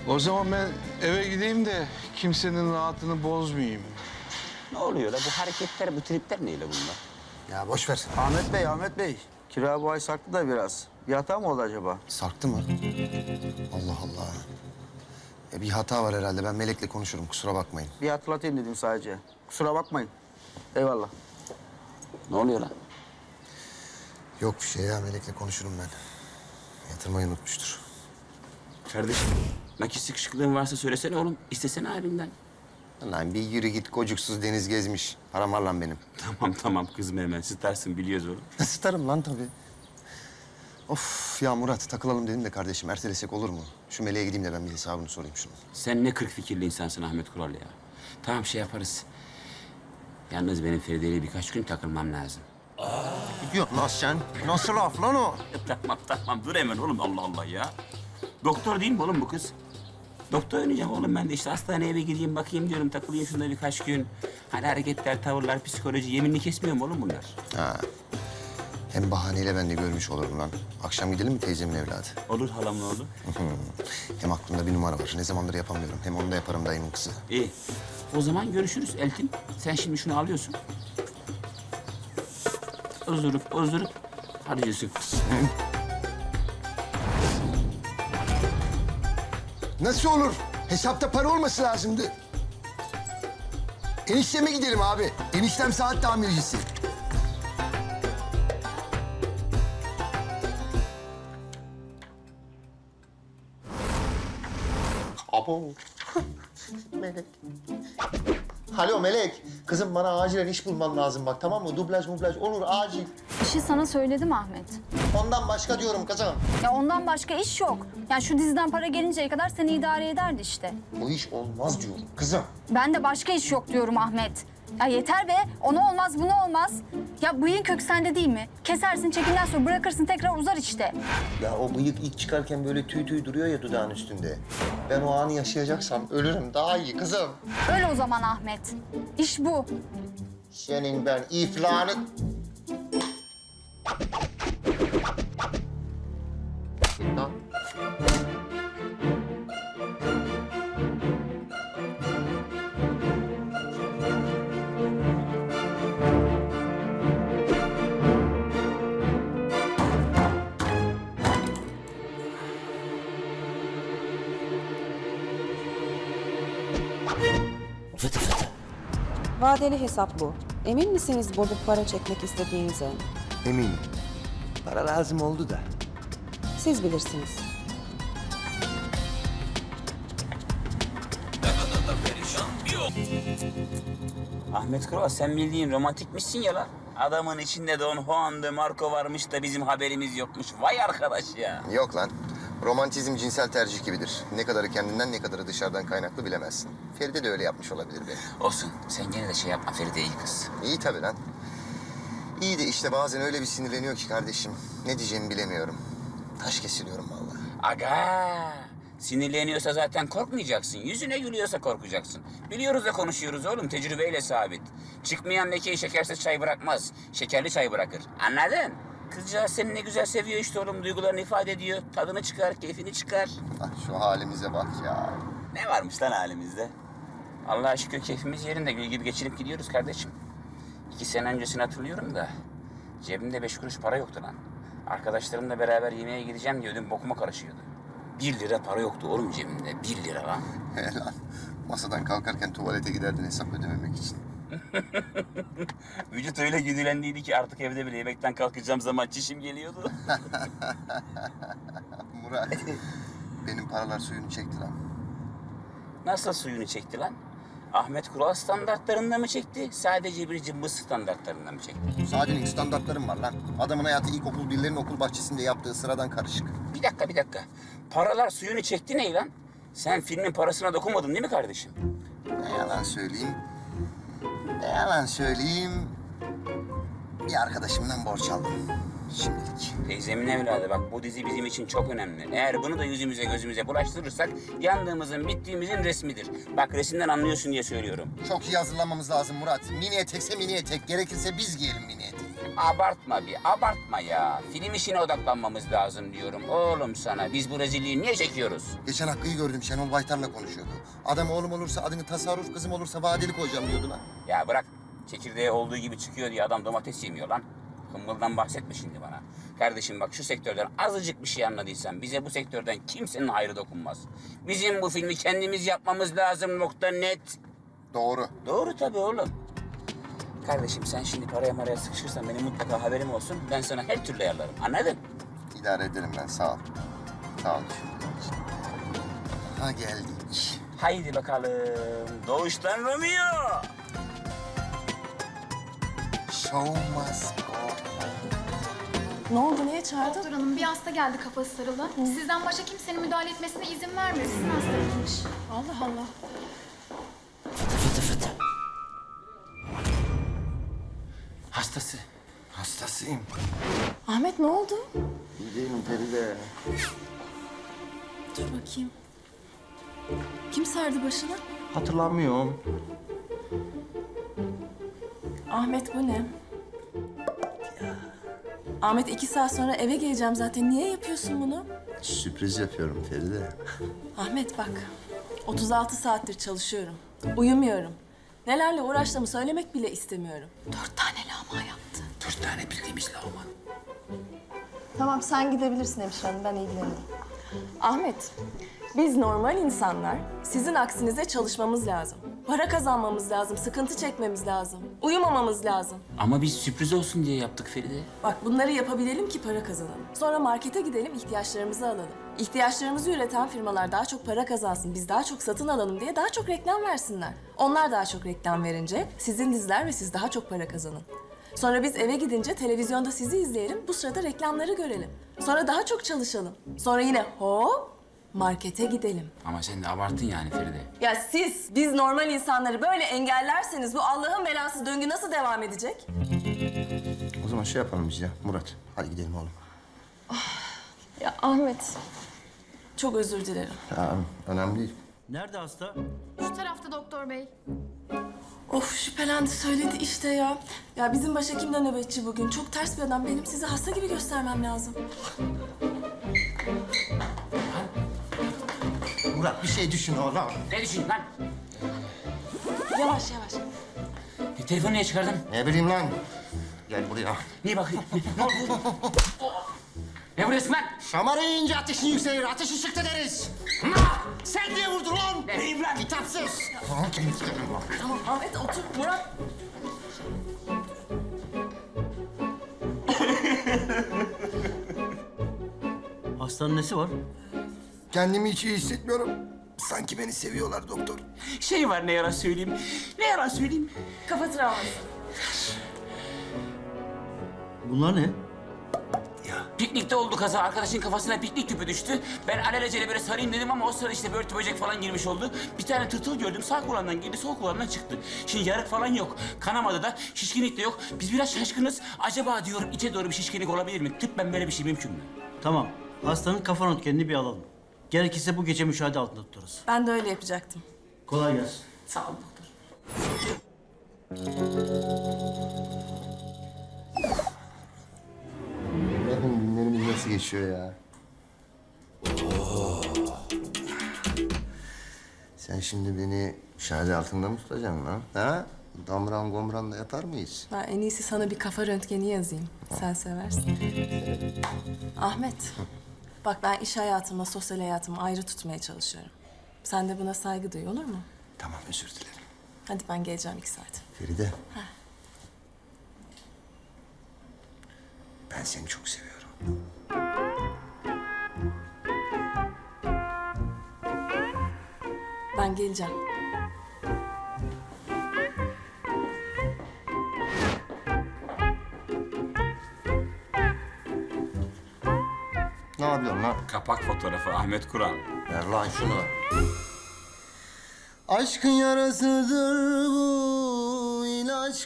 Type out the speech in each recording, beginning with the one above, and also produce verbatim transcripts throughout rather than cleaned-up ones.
O zaman ben eve gideyim de kimsenin rahatını bozmayayım. Ne oluyor la? Bu hareketler, bu tripler neyle bunlar? Ya boş ver. Ahmet Bey, Ahmet Bey. Kira bu ay sarktı da biraz. Bir hata mı oldu acaba? Sarktı mı? Allah Allah. E, bir hata var herhalde. Ben Melek'le konuşurum. Kusura bakmayın. Bir hatırlatayım dedim sadece. Kusura bakmayın. Eyvallah. Ne oluyor lan? Yok bir şey ya. Melek'le konuşurum ben. Yatırmayı unutmuştur. Kardeşim, nakit sıkışıklığın varsa söylesene oğlum. İstesene abinden. Lan bir yürü git. Kocuksuz deniz gezmiş. Param var lan benim. Tamam tamam kızma hemen. Sıtarsın biliyoruz oğlum. Sıtarım lan tabii. Of ya Murat takılalım dedim de kardeşim. Ertelesek olur mu? Şu Melek'e gideyim de ben bir hesabını sorayım şunu. Sen ne kırk fikirli insansın Ahmet Kural ya. Tamam şey yaparız. Yalnız benim Feride'yle birkaç gün takılmam lazım. Yok lan sen. Nasıl laf lan o? Tamam tamam dur hemen oğlum Allah Allah ya. Doktor değil mi oğlum bu kız? Doktor oynayacağım oğlum ben de işte hastaneye bir gideyim bakayım diyorum takılayım şunda birkaç gün. Hani hareketler, tavırlar, psikoloji yeminini kesmiyor mu oğlum bunlar? Ha. Hem bahaneyle ben de görmüş olurum lan. Akşam gidelim mi teyzemin evladı? Olur halamla oğlum. Hem aklımda bir numara var. Ne zamandır yapamıyorum. Hem onu da yaparım dayımın kızı. İyi. O zaman görüşürüz Eltim. Sen şimdi şunu alıyorsun. Ozurup ozurup harcıyorsun. Nasıl olur? Hesapta para olması lazımdı. Enişteme gidelim abi. Eniştem saat tamircisi. Abo. Melek. Alo Melek. Kızım bana acilen iş bulman lazım bak tamam mı? Dublaj mublaj olur acil. İşi sana söyledim Ahmet. Ondan başka diyorum kızım. Ya ondan başka iş yok. Yani şu diziden para gelinceye kadar seni idare ederdi işte. Bu iş olmaz diyorum kızım. Ben de başka iş yok diyorum Ahmet. Ya yeter be. Ona olmaz, buna olmaz. Ya bıyığın kök sende değil mi? Kesersin, çekinden sonra bırakırsın tekrar uzar işte. Ya o bıyık ilk çıkarken böyle tüy tüy duruyor ya dudağın üstünde. Ben o anı yaşayacaksam ölürüm daha iyi kızım. Öyle o zaman Ahmet. İş bu. Senin ben iflahını... Lan. Fıtı fıtı. Vadeli hesap bu. Emin misiniz bozuk para çekmek istediğinize? Eminim. Para lazım oldu da. Siz bilirsiniz. Ahmet Kural sen bildiğin romantikmişsin ya lan. Adamın içinde Don Juan de Marco varmış da bizim haberimiz yokmuş. Vay arkadaş ya. Yok lan. Romantizm cinsel tercih gibidir. Ne kadarı kendinden ne kadarı dışarıdan kaynaklı bilemezsin. Feride de öyle yapmış olabilir belki. Olsun. Sen gene de şey yapma Feride iyi kız. İyi tabii lan. İyi de işte bazen öyle bir sinirleniyor ki kardeşim. Ne diyeceğimi bilemiyorum. Taş kesiliyorum vallahi. Aga! Sinirleniyorsa zaten korkmayacaksın. Yüzüne gülüyorsa korkacaksın. Biliyoruz da konuşuyoruz oğlum. Tecrübeyle sabit. Çıkmayan lekeyi şekersiz çay bırakmaz. Şekerli çay bırakır. Anladın? Kızcağız seni ne güzel seviyor işte oğlum. Duygularını ifade ediyor. Tadını çıkar, keyfini çıkar. Ah şu halimize bak ya. Ne varmış lan halimizde? Allah'a şükür keyfimiz yerinde. Gül gibi geçirip gidiyoruz kardeşim. İki sene öncesini hatırlıyorum da cebimde beş kuruş para yoktu lan. Arkadaşlarımla beraber yemeğe gideceğim diye ödüm bokuma karışıyordu. Bir lira para yoktu oğlum cebimde. Bir lira lan. He lan. Masadan kalkarken tuvalete giderdin hesap ödememek için. Vücut öyle güdülendiydi ki artık evde bile yemekten kalkacağım zaman çişim geliyordu. Murat, benim paralar suyunu çekti lan. Nasıl suyunu çekti lan? Ahmet Kural standartlarında mı çekti? Sadece bir cımbız standartlarında mı çekti? Sadelik standartlarım var lan. Adamın hayatı ilkokul birlerin okul bahçesinde yaptığı sıradan karışık. Bir dakika, bir dakika. Paralar suyunu çekti ne lan? Sen filmin parasına dokunmadın değil mi kardeşim? Ne yalan söyleyeyim. Ne yalan söyleyeyim. Bir arkadaşımdan borç aldım. Şimdilik. Teyzemin evladı bak bu dizi bizim için çok önemli. Eğer bunu da yüzümüze gözümüze bulaştırırsak yandığımızın bittiğimizin resmidir. Bak resimden anlıyorsun diye söylüyorum. Çok iyi hazırlanmamız lazım Murat. Mini etekse mini etek. Gerekirse biz giyelim mini eteği. abartma bir, abartma ya. Film işine odaklanmamız lazım diyorum oğlum sana. Biz bu rezilliği niye çekiyoruz? Geçen Hakkı'yı gördüm. Şenol Baytar'la konuşuyordu. Adam oğlum olursa adını tasarruf, kızım olursa vadeli koyacağım diyordu lan. Ya bırak, çekirdeği olduğu gibi çıkıyor diye adam domates yemiyor lan. Hımbıldan bahsetme şimdi bana. Kardeşim bak, şu sektörden azıcık bir şey anladıysan bize bu sektörden kimsenin hayrı dokunmaz. Bizim bu filmi kendimiz yapmamız lazım, nokta net. Doğru. Doğru tabii oğlum. Kardeşim sen şimdi paraya maraya sıkışırsan benim mutlaka haberim olsun. Ben sana her türlü ayarlarım. Anladın? İdare ederim ben. Sağ ol. Sağ ol düşündüğün için. Ha geldik. Haydi bakalım. Doğuştan Romeo. Show must go on. Ne oldu, niye çağırdın? Doktor hanım, bir hasta geldi kafası sarılı. Sizden başka kimsenin müdahale etmesine izin vermiyor. Sizin hastanızmış. Allah Allah. Hastası. Hastasıyım. Ahmet ne oldu? İyi değilim Feride. Dur bakayım. Kim sardı başını? Hatırlamıyorum. Ahmet bu ne? Ahmet iki saat sonra eve geleceğim zaten. Niye yapıyorsun bunu? Sürpriz yapıyorum Feride. Ahmet bak. otuz altı saattir çalışıyorum. Uyumuyorum. Nelerle uğraştığımı söylemek bile istemiyorum. Dört tane lağma yaptı. Dört tane bildiğimiz lağma. Tamam sen gidebilirsin hemşire hanım. Ben ilgilenirim. Ahmet, biz normal insanlar sizin aksinize çalışmamız lazım. Para kazanmamız lazım, sıkıntı çekmemiz lazım. Uyumamamız lazım. Ama biz sürpriz olsun diye yaptık Feride. Bak bunları yapabilelim ki para kazanalım. Sonra markete gidelim, ihtiyaçlarımızı alalım. İhtiyaçlarımızı üreten firmalar daha çok para kazansın, biz daha çok satın alalım diye daha çok reklam versinler. Onlar daha çok reklam verince sizin diziler ve siz daha çok para kazanın. Sonra biz eve gidince televizyonda sizi izleyelim, bu sırada reklamları görelim. Sonra daha çok çalışalım. Sonra yine hop markete gidelim. Ama sen de abarttın yani Feride. Ya siz, biz normal insanları böyle engellerseniz bu Allah'ın belası döngü nasıl devam edecek? O zaman şey yapalım biz ya Murat. Hadi gidelim oğlum. Ya Ahmet, çok özür dilerim. Ya, önemli değil. Nerede hasta? Şu tarafta doktor bey. Of şüphelendi söyledi işte ya. Ya bizim başhekim de nöbetçi bugün. Çok ters bir adam. Benim sizi hasta gibi göstermem lazım. Murat bir şey düşün oğlum. Ne düşün lan? Yavaş yavaş. E, telefonu niye çıkardın? Ne bileyim lan. Gel buraya. Niye bakayım? Ne oldu? Ne vuruyorsun lan? Şamarı yiyince ateşin yükselir. Ateşi çıktı deriz. Sen diye vurdun lan. Neyim lan? Kitapsız. Tamam Ahmet otur. Murat. Hastanın nesi var? Kendimi hiç iyi hissetmiyorum. Sanki beni seviyorlar doktor. Şey var, ne yalan söyleyeyim. Ne yalan söyleyeyim. Kafa travması. Bunlar ne? Piknikte oldu kaza. Arkadaşın kafasına piknik tüpü düştü. Ben alelacele böyle sarayım dedim ama o sırada işte börtü böcek falan girmiş oldu. Bir tane tırtıl gördüm. Sağ kulağından girdi, sol kulağından çıktı. Şimdi yarık falan yok. Kanamadı da, şişkinlik de yok. Biz biraz şaşkınız. Acaba diyorum içe doğru bir şişkinlik olabilir mi? Tıbben böyle bir şey mümkün mü? Tamam. Hastanın kafa röntgenini bir alalım. Gerekirse bu gece müşahede altında tutarız. Ben de öyle yapacaktım. Kolay gelsin. Sağ ol doktor. Bakın günlerimiz nasıl geçiyor ya. Sen şimdi beni müşahede altında mı tutacaksın lan? Ha? Damran gomran da yapar mıyız? Ben en iyisi sana bir kafa röntgeni yazayım. Sen seversin. Ahmet. Bak ben iş hayatımla sosyal hayatımı ayrı tutmaya çalışıyorum. Sen de buna saygı duy, olur mu? Tamam özür dilerim. Hadi ben geleceğim iki saat. Feride. Ben seni çok seviyorum. Ben geleceğim. Ne yapıyorsun lan? Kapak fotoğrafı Ahmet Kural. Ver lan şunu. Aşkın yarasıdır bu, ilaç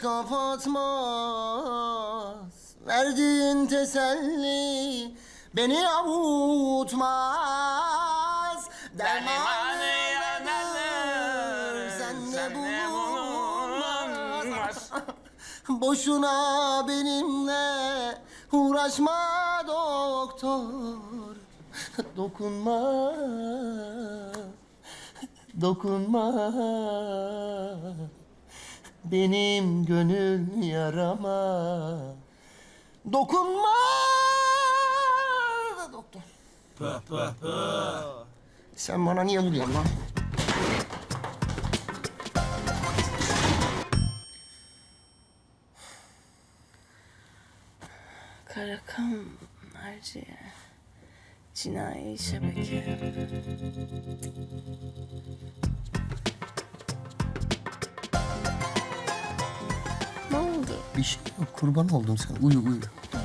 kapatmaz. Verdiğin teselli beni avutmaz. Dermanı yanılır, sende bulunmaz. Boşuna benimle uğraşma doktor. Dokunma, dokunma benim gönül yarama. Dokunma doktor. Sen bana niye vuruyorsun lan? Karakam, Naciye, cinayi şebeke. Ne oldu? Bir şey yok, kurban oldum sen. Uyu uyu.